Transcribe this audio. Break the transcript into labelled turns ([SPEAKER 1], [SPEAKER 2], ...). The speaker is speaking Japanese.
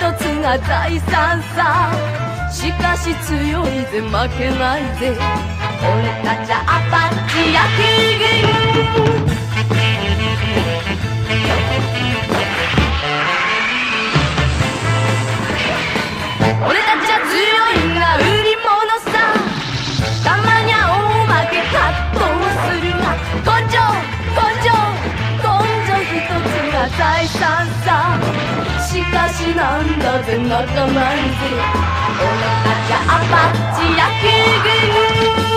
[SPEAKER 1] つが財産さ。しかし強いぜ負けないぜ、俺たちはアパッチ野球軍。俺たちは強いが売り物さ。たまにゃ大負け葛藤するが、根性一つが財産さ。しかしなんだぜ泣かないぜ、俺たちはアパッチ野球軍。